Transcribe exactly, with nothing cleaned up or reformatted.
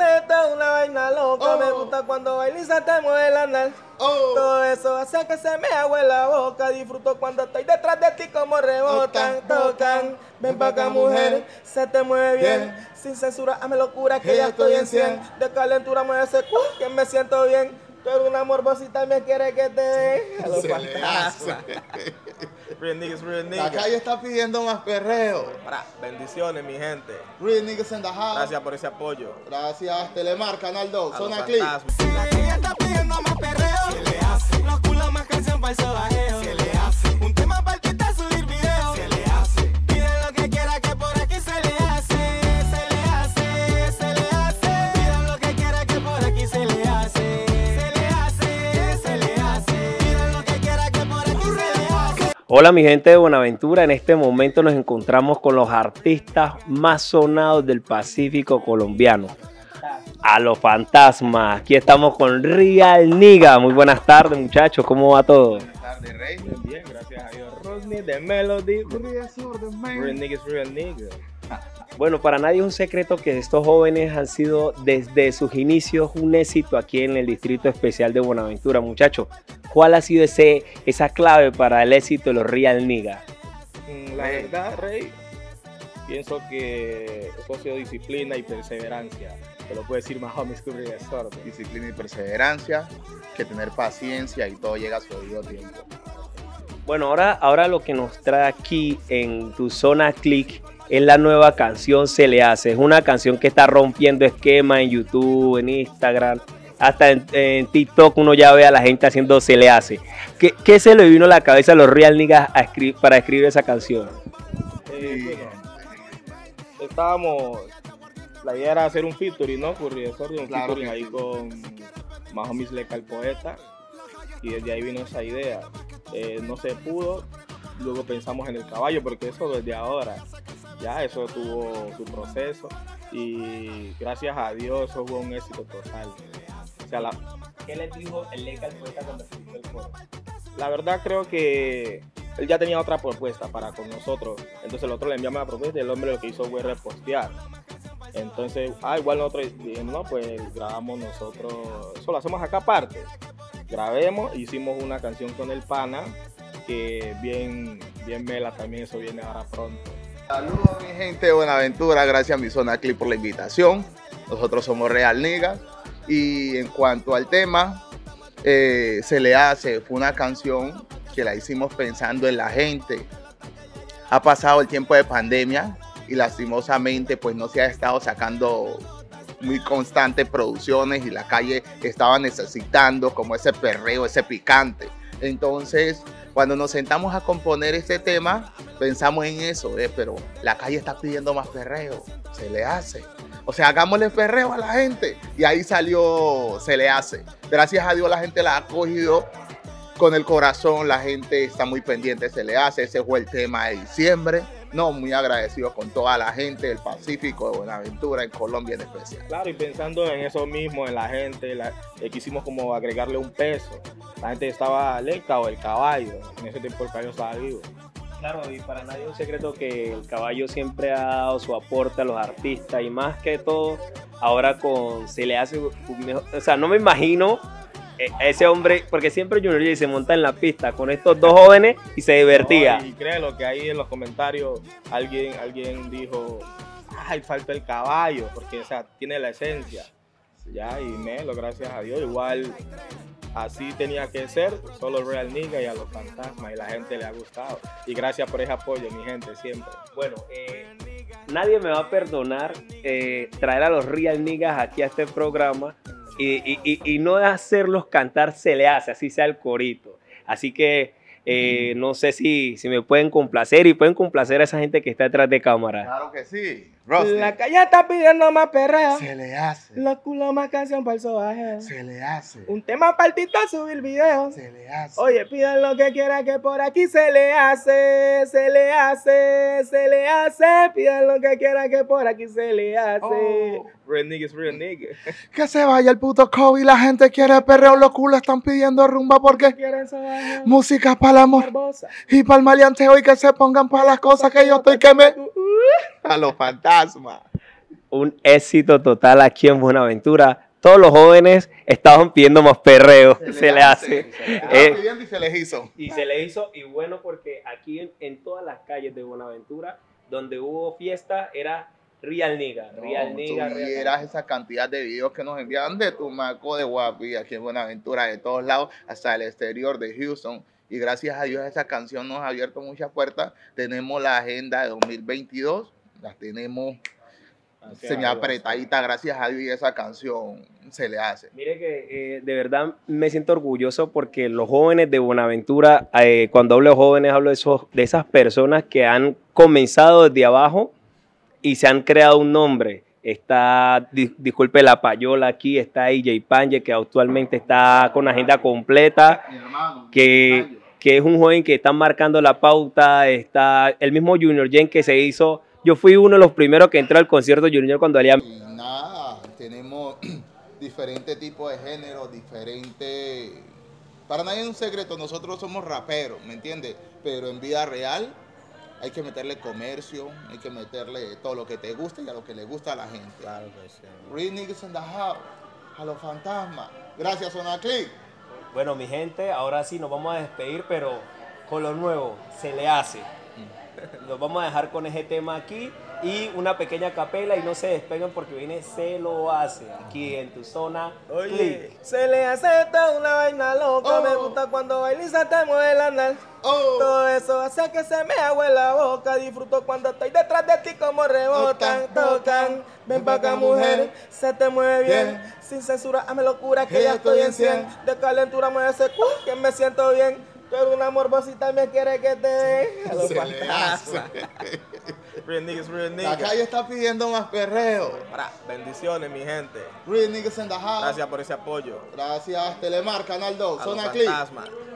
Esta es una vaina loca, Oh. me gusta cuando baila y se te mueve el andar. Oh. Todo eso hace que se me agüe la boca. Disfruto cuando estoy detrás de ti como rebotan, Tocan, tocan. Ven pa' acá, mujer, se te mueve bien. Bien. Sin censura, hazme locura que Que ya ya estoy estoy en en cien. De calentura mueve ese cu, que me siento bien. Tú eres una morbosita, me quiere que te dé. A los Se le fantasmas. hace. Real niggas, real La niggas. calle está pidiendo más perreo. Bra, bendiciones, mi gente. Real niggas in the house. Gracias por ese apoyo. Gracias, Telemar, Canal dos, A los Zona Clip. fantasmas. La que ella está pidiendo más perreo, se le hace. Los culos más canción para el sobajeo, se le hace. Un tema para el que está subir video, se le hace. Pide lo que quiera que por aquí se le hace, se le hace, se le hace. Pide lo que quiera que por aquí se le hace, se le hace, se le hace. Pide lo que quiera que por aquí se le hace. Hola mi gente de Buenaventura, en este momento nos encontramos con los artistas más sonados del Pacífico colombiano. A los fantasmas, aquí estamos con Real Nigga. Muy buenas tardes muchachos, ¿cómo va todo? Buenas tardes, Rey. Bien, gracias a Dios. Rodney de Melody. Real Real niggas, real niggas. Bueno, para nadie es un secreto que estos jóvenes han sido desde sus inicios un éxito aquí en el Distrito Especial de Buenaventura. Muchachos, ¿cuál ha sido ese, esa clave para el éxito de los Real Nigga? Mm, La verdad, Rey, pienso que eso ha sido disciplina y perseverancia. Te lo puede decir más homies que un reggaetón. Disciplina y perseverancia, que tener paciencia y todo llega a su debido tiempo. Bueno, ahora, ahora lo que nos trae aquí en tu Zona Click es la nueva canción Se Le Hace. Es una canción que está rompiendo esquemas en YouTube, en Instagram, hasta en, en TikTok uno ya ve a la gente haciendo Se Le Hace. ¿Qué, qué se le vino a la cabeza a los Real Niggas a escri- para escribir esa canción? Eh, bueno, estábamos, la idea era hacer un featuring, ¿no? Por reggaetón, un Claro featuring que ahí sí. con Mahomes Leca, el poeta, y desde ahí vino esa idea. Eh, no se pudo, luego pensamos en el caballo, porque eso desde ahora, ya eso tuvo su proceso, y gracias a Dios eso fue un éxito total. O sea, la, ¿Qué les dijo el Leca el poeta cuando escribió el coro? La verdad creo que él ya tenía otra propuesta para con nosotros. Entonces nosotros le enviamos la propuesta y el hombre lo que hizo fue repostear. Entonces, ah, igual nosotros dijimos, no, pues grabamos nosotros, eso lo hacemos acá aparte. Grabemos, hicimos una canción con el pana, que bien, bien mela también, eso viene ahora pronto. Saludos mi gente de Buenaventura, gracias a mi Zona Clip por la invitación. Nosotros somos Real Niggas. Y en cuanto al tema, eh, Se Le Hace, fue una canción que la hicimos pensando en la gente. Ha pasado el tiempo de pandemia y lastimosamente pues no se ha estado sacando muy constantes producciones y la calle estaba necesitando como ese perreo, ese picante. Entonces, cuando nos sentamos a componer este tema, pensamos en eso, eh, pero la calle está pidiendo más perreo, Se Le Hace. O sea, hagámosle perreo a la gente. Y ahí salió Se Le Hace. Gracias a Dios la gente la ha cogido con el corazón, la gente está muy pendiente, Se Le Hace. Ese fue el tema de diciembre. No, muy agradecido con toda la gente del Pacífico, de Buenaventura, en Colombia en especial. Claro, y pensando en eso mismo, en la gente, la, eh, quisimos como agregarle un peso. La gente estaba Leca o el caballo. En ese tiempo el caballo estaba vivo. Claro, y para nadie es un secreto que el caballo siempre ha dado su aporte a los artistas y más que todo, ahora con Se Le Hace, o sea, no me imagino ese hombre, porque siempre Junior J se monta en la pista con estos dos jóvenes y se divertía. No, y créelo que ahí en los comentarios alguien, alguien dijo, ay, falta el caballo, porque o sea, tiene la esencia. Ya, y Melo, gracias a Dios, igual así tenía que ser, solo Real Nigga y a los fantasmas, y la gente le ha gustado. Y gracias por ese apoyo, mi gente, siempre. Bueno, eh, nadie me va a perdonar eh, traer a los Real Niggas aquí a este programa y, y, y, y no hacerlos cantar Se Le Hace, así sea el corito. Así que eh, no sé si, si me pueden complacer y pueden complacer a esa gente que está detrás de cámara. Claro que sí. Rusty. La calle está pidiendo más perreo, Se Le Hace. los culos más canción para el sobaje. Se Le Hace. Un tema partito a subir videos. Se Le Hace. Oye, pidan lo que quieran que por aquí se le hace, se le hace, se le hace. Pidan lo que quieran que por aquí se le hace. Oh. Real niggas, real niggas. Que se vaya el puto COVID, la gente quiere perreo, los culos están pidiendo rumba porque ¿Quieren sobaje? música para el amor Barbosa. y para el maleanteo y que se pongan para las cosas que yo estoy que me... A los fantasmas. un éxito total aquí en Buenaventura. Todos los jóvenes estaban pidiendo más perreo, se, se le hace. Se le Eh, hace pidiendo y se les hizo. y se le hizo, y bueno, porque aquí en, en todas las calles de Buenaventura, donde hubo fiesta, era Real Nigga, Real No, Nigga, tú Real vieras Nigga. esa cantidad de videos que nos envían de Tumaco, de Guapi, aquí en Buenaventura, de todos lados, hasta el exterior de Houston. Y gracias a Dios esa canción nos ha abierto muchas puertas. Tenemos la agenda de dos mil veintidós, la tenemos semi-apretadita, gracias a Dios, y esa canción se le hace. Mire que eh, de verdad me siento orgulloso porque los jóvenes de Buenaventura, eh, cuando hablo de jóvenes, hablo de, esos, de esas personas que han comenzado desde abajo y se han creado un nombre. Está, di, disculpe la payola aquí, está A J Panje, que actualmente está con agenda completa, Mi hermano, que, que es un joven que está marcando la pauta. Está el mismo Junior Jen que se hizo. Yo fui uno de los primeros que entró al concierto Junior cuando había... Y nada, tenemos diferentes tipos de géneros, diferentes... Para nadie es un secreto, nosotros somos raperos, ¿me entiendes? Pero en vida real hay que meterle comercio, hay que meterle todo lo que te gusta y a lo que le gusta a la gente. Claro que sí. Real niggas in the house, a los fantasmas. Gracias, Zona Click. Bueno, mi gente, ahora sí nos vamos a despedir, pero con lo nuevo, se le hace. Nos vamos a dejar con ese tema aquí y una pequeña capela, y no se despeguen porque viene Se Lo Hace aquí en tu zona. Oye, Click. se le hace toda una vaina loca. Oh. Me gusta cuando baila y se te mueve la nal. Oh. Todo eso hace que se me agüe la boca. Disfruto cuando estoy detrás de ti como rebotan, Tocan, tocan. Ven pa' acá, mujer, se te mueve bien. Bien. Sin censura, hazme locura que Que ya estoy en cien. De calentura me ese cu, que me siento bien. Tú eres una morbosita y me quiere que te dé. A los Se le hace. fantasmas. Real niggas, real La niggas. calle está pidiendo más perreo. Para, bendiciones, mi gente. Real niggas in the house. Gracias por ese apoyo. Gracias, Telemar, Canal dos, A los Zona Click. fantasmas.